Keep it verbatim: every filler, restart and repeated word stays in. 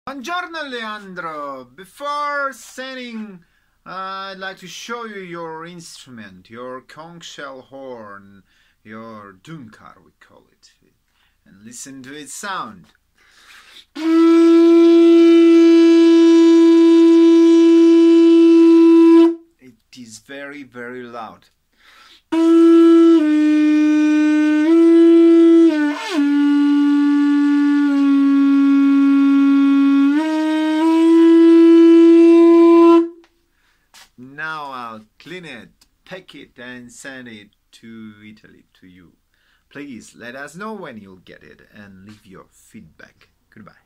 Buongiorno Leandro, before sending, uh, I'd like to show you your instrument, your conch-shell-horn, your dункар we call it, and listen to its sound. It is very, very loud. Now I'll clean it, pack it and send it to Italy to you. Please let us know when you'll get it and leave your feedback. Goodbye.